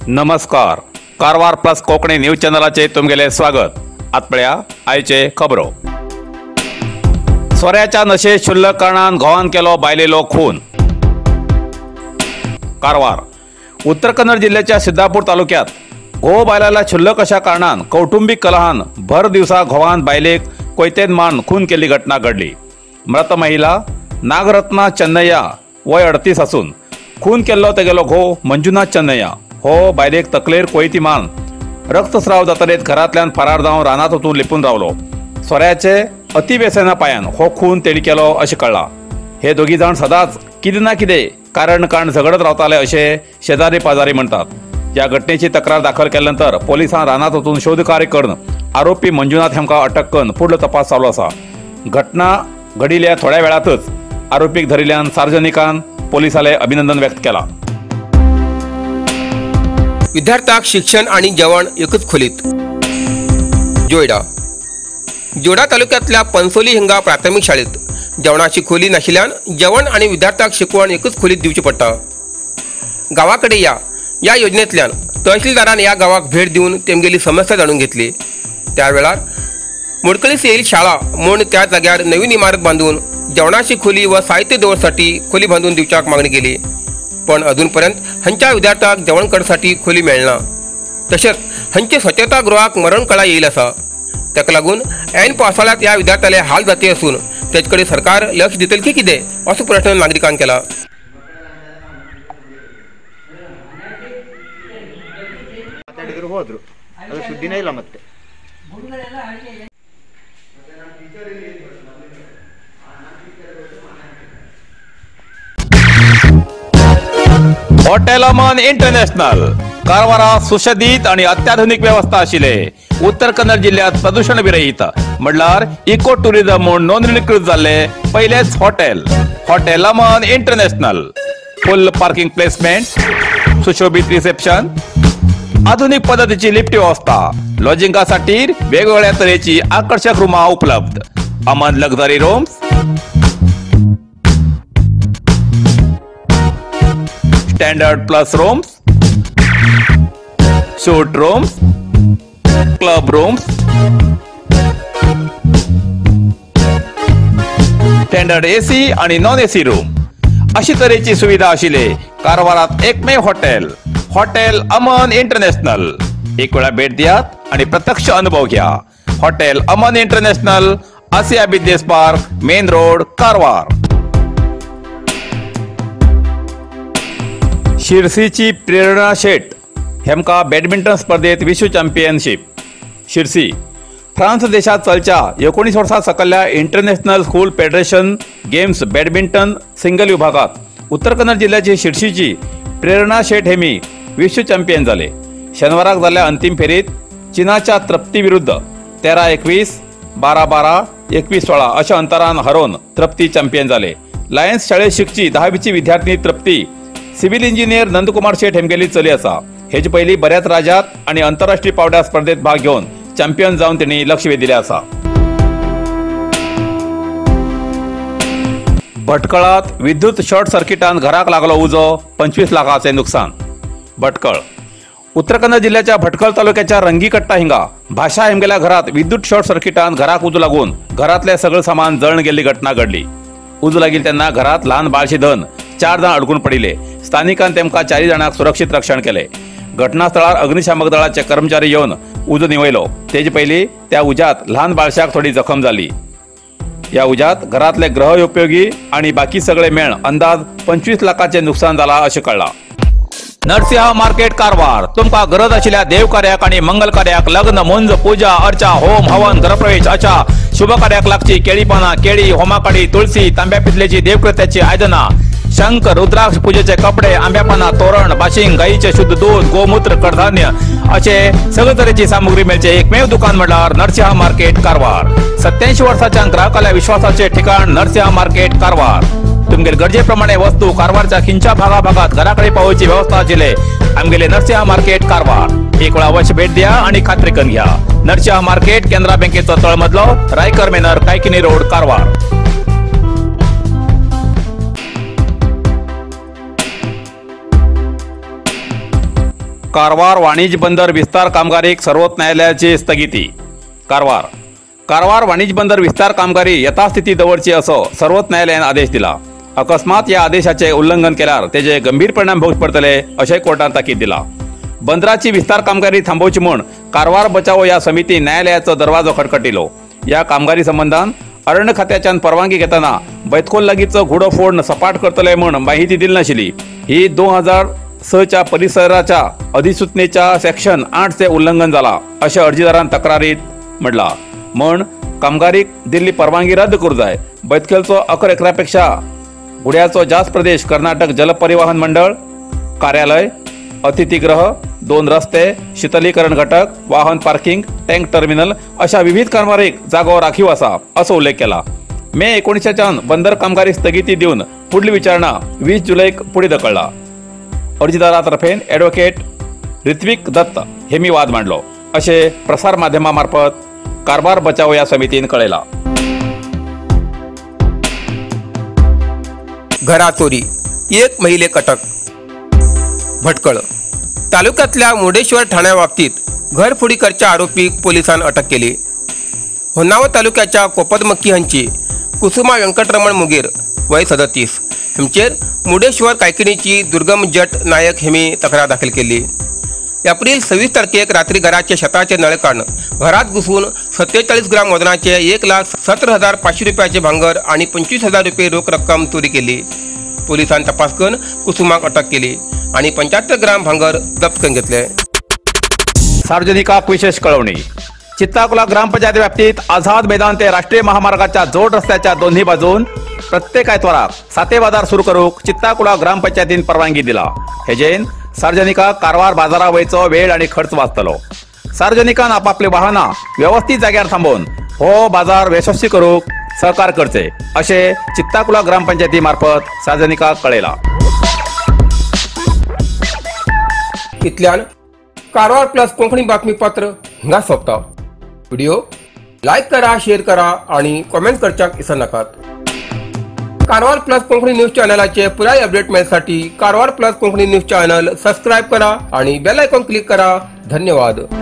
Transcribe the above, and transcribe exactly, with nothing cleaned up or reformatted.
नमस्कार. Karwar plus Konkani news चॅनलाचे तुमगेले स्वागत. आतपळ्या आयचे खबरो. सोऱ्याच्या नशेत शुल्लक कारणान घोवान केलो बायलेलो खून. कारवार. उत्तर कन्नड जिल्ह्याच्या सिद्धापूर तालुक्यात घोव बायलाला शुल्लक अशा कारणान कौटुंबिक कलहान भर दिवसा घोवान बायलेक कोयतेन मारून खून केल्ली घटना घडली. मृत महिला नागरत्ना चन्नय्या वय अडतीस असून खून केल्लो तेगेलो घोव मंजुनाथ चन्नय्या हो बायलेक तकलेर कोयती मारून रक्तस्राव जातरेत घरांतल्यान फरार जावन रानांत वचून लिपून रावलो. सोऱ्याचे अतिव्यसना पायान हो खून तेणी केलो अशें कळ्ळां. हे दोगी जाण सदांच कितें ना कितें कारण कारण झगडत रावताले अशें शेजारी पाजारी म्हणटात. ह्या घटनेची तक्रार दाखल केले नंतर पोलिसांन रानांत वचून शोध कार्य करून आरोपी मंजुनाथ हेमकां अटक करून फुडलो तपास चालू आसा. घटना घडिल्ल्या थोड्या वेळातच आरोपीक धरिल्ल्यान सार्वजनिकान पोलिसाले अभिनंदन व्यक्त केला. विद्यार्थ्यांक शिक्षण आणि जेवण एकच खोलीत. जोयडा. जोडा तालुक्यातल्या पनसोली हिंगा प्राथमिक शाळेत जेवणाची खोली नाशिल्ल्यान जेवण आणि विद्यार्थ्यांक शिकवण एकच खोलीत दिवची पडटा. गावाकडे या या योजनेंतल्यान तहसीलदारान या गावाक भेट दिवन तेमगेली समस्या जाणून घेतली. त्या वेळार मोडकळीस येईल शाळा म्हूण त्या जाग्यार नवीन इमारत बांधून जेवणाची खोली व साहित्य दवरसाठी खोली बांधून दिवच्याक मागणी केली. पण अजूनपर्यंत हांच्या विद्यार्थ्यांक जेवण करसाठी खोली मेळना. तशेंच हांचे स्वच्छतागृहाक मरण कळा येईल आसा. ताका लागून ऐन पावसाळ्यात या विद्यार्थ्याले हाल जाती असून तेचे कडेन सरकार लक्ष दितले की कितें असो प्रश्न नागरिकांनी केला. ಹೋದ್ರು ಅದು ಸುದ್ದಿನೇ ಇಲ್ಲ. ಮತ್ತೆ हॉटेल अमन इंटरनॅशनल कारवारात सुशोभित आणि अत्याधुनिक व्यवस्था आशिले. उत्तर कन्नड जिल्ह्यात प्रदूषण विरहित म्हणल्यार इको टुरिझम म्हणून नोंदणीकृत झाले पहिलेच hotel hotel Aman international. Full parking placement, सुशोभित रिसेप्शन, आधुनिक पद्धतीची लिफ्ट व्यवस्था, लॉजिंगासाठी वेगवेगळ्या तऱ्हेची आकर्षक रूमा उपलब्ध. Aman luxury rooms, standard plus rooms, suite rooms, club rooms, standard AC आणि नॉन एसी रूम अशी तऱ्हेची सुविधा आशिले कारवारात एकमेव हॉटेल हॉटेल अमन इंटरनॅशनल. एक वेळा भेट दियात आणि प्रत्यक्ष अनुभव घ्या. Hotel Aman international, Asia business park, main road, Karwar. शिरसीची प्रेरणा शेट हेमका बॅडमिंटन स्पर्धेत विश्व चॅम्पियनशिप. शिरसी. फ्रान्स देशात चलच्या एकोणीस वर्सां सकयल्या international school federation games badminton single विभागात उत्तर कन्नड जिल्ह्याची शिरसीची प्रेरणा शेट हेमी विश्व चॅम्पियन झाले. शनिवाराक जाल्ल्या अंतिम फेरीत चीनाच्या तृप्ती विरुद्ध तेरा एकवीस, बारा बारा, एकवीस सोळा अशा अंतरान हरोवन तृप्ती चॅम्पियन झाले. लायन्स शाळेत शिकची दहावीची विद्यार्थी तृप्ती सिव्हिल इंजिनियर नंदकुमार शेठ हेमगेली चली आसा. हेचे पयलीं बऱ्याच राज्यात आणि आंतरराष्ट्रीय पावड्या स्पर्धेत भाग घेवन चॅम्पियन जावन तेणी लक्ष वेधिल्लें आसा. भटकळात विद्युत शॉर्ट सर्किटान घराक लागलो उजो, पंचवीस लाखांचे नुकसान. भटकळ. उत्तर कन्नड जिल्ह्याच्या भटकळ तालुक्याच्या रंगीकट्टा हिंगा भाषा हेमगेल्या घरात विद्युत शॉर्ट सर्किटान घराक उजो लागून घरातले सगळे सामान जळून गेल्ली घटना घडली. उजो लागील तेन्ना घरात ल्हान बाळशी धन चार जाण अडकून पडिले. स्थानिकांनी तेमकां चारी जाणांक सुरक्षीत रक्षण केले. घटनास्थळार अग्निशामक दळाचे कर्मचारी येवन उजो निवयलो. तेजे पयलीं त्या उज्यात ल्हान बाळशाक थोडी जखम जाली. या उज्यात घरातले गृहउपयोगी आणि बाकी सगळे मेळ अंदाज पंचवीस लाखांचे नुकसान जाला अशें कळ्ळां. नरसिंह मार्केट कारवार. तुमकां गरज आशिल्ल्या देव कार्याक आणि मंगल कार्याक, लग्न, मुंज, पूजा, अर्चा, होम, हवन, गृहप्रवेश अशा शुभ कार्याक लागची केळी पानां, केळी, होमाकडी, तुळशी, तांब्या पितलेची देवकृत्याची आयदनां, शंख, रुद्राक्ष पूजेचे कपडे, आंब्या पानां, तोरण, बाशिंग, गाईचे शुद्ध दूध, गोमूत्र, कडधान्य असे सगळे तरेची सामुग्री मेळचे एकमेव दुकान म्हणल्यार नरसिंह मार्केट कारवार. सत्याऐंशी वर्सांच्या ग्राहकाल्या विश्वासाचे ठिकाण नरसिंह मार्केट कारवार. तुमगेर गरजेप्रमाणे वस्तू कारवारच्या खिंच्या भागा भागात घराकडे पावोवची व्यवस्था आशिल्ले आमगेले नरसिंह मार्केट कारवार. एक वेळा अवश्य भेट द्या आणि खात्री करून घ्या. नरसिंह मार्केट केंद्रा बँकेचो तळमजलो, रायकर मेनर, कायकिनी रोड, कारवार. कारवार वाणिज्य बंदर विस्तार कामगारीक सर्वोच्च न्यायालयाची स्थगिती. कारवार कारवार वाणिज्य बंदर विस्तार कामगारी यथास्थिती दवरची असो सर्वोच्च न्यायालयान आदेश दिला. अकस्मात या आदेशाचे उल्लंघन केल्यार तेजे गंभीर परिणाम भोगचे पडटले अशें कोर्टान ताकीद दिला. बंदराची विस्तार कामगारी थांबोवची म्हूण कारवार बचाव ह्या समिती न्यायालयाचो दरवाजो खटखटिलो. ह्या कामगारी संबंधान अरण्य खात्याच्यान परवानगी घेतना बैतखोल लागींचो घुडो फोडून सपाट करतले म्हूण माहिती दिली नाशिल्ली. ही दोन हजार सच्या परिसराच्या अधिसूचनेच्या सेक्शन आठचे उल्लंघन जाला अशें अर्जीदारान तक्रारीत म्हटला. म्हण कामगारीक दिल्ली परवानगी रद्द करूं जाय. बैतखेलचो अकरा एकरापेक्षा गुड्याचो जास्त प्रदेश कर्नाटक जल परिवहन मंडळ कार्यालय, अतिथीगृह, दोन रस्ते, शीतलीकरण घटक, वाहन पार्किंग, टँक टर्मिनल अशा विविध कामगारीक जागो राखीव आसा असो उल्लेख केला. मे एकोणीसच्यान बंदर कामगारी स्थगिती दिवन पुढली विचारणा वीस जुलैक पुढे धकळला. अर्जीदारा तर्फेन ॲडव्होकेट ऋत्विक दत्त हेमी वाद मांडलो अशें प्रसार माध्यमां मार्फत कारवार बचाव ह्या समितीन कळयला. घरा चोरी, एक महिलेक अटक. भटकळ तालुक्यातल्या मुर्डेश्वर ठाण्या बाबतीत घरफोडी करच्या आरोपीक पोलिसांनी अटक केली. होन्नावर तालुक्याच्या कोपदमक्की हांची कुसुमा व्यंकटरमण मुगेर वय सदतीस हेमचेर मुर्डेश्वर कायकिणीची दुर्गम जट नायक हेमी तक्रार दाखल केली. एप्रिल सव्वीस तारखेक रात्री घराचे शेताचे नळे काढून घरात घुसून सत्तेचाळीस ग्राम वजनाचे एक लाख सतरा हजार पाचशे रुपयाचे भांगर आणि पंचवीस हजार रुपये रोख रक्कम चोरी केली. पोलिसांनी तपास करून कुसुमाक अटक केली आणि पंच्याहत्तर ग्राम भांगर जप्त करून घेतले. सार्वजनिकाक विशेष कळवणी. चित्ताकुला ग्रामपंचायती व्याप्तीत आझाद मैदान ते राष्ट्रीय महामार्गाच्या जोड रस्त्याच्या दोन्ही बाजून प्रत्येक आयतवाराक साते बाजार सुरू करूक चित्ताकुला ग्रामपंचायतीन परवानगी दिला. हेजेन सार्वजनिकाक कारवार बाजारा वयचो वेळ आणि खर्च वाचतलो. सार्वजनिकान आपापली वाहनां व्यवस्थित जाग्यार थांबोवन हो बाजार यशस्वी करूक सहकार करचे अशें चित्ताकुला ग्रामपंचायती मार्फत सार्वजनिकाक कळयला. इतल्यान कारवार प्लस कोंकणी बातमीपत्र हिंगा सोंपता. व्हिडिओ लाईक करा, शेअर करा आणि कमेंट करच्याक विसरू नाकात. कारवार प्लस कोंकणी न्यूज चॅनलाचे पुराय अपडेट मेळसाठी Karwar plus Konkani news channel subscribe करा आणि बेल आयकॉन क्लिक करा. धन्यवाद.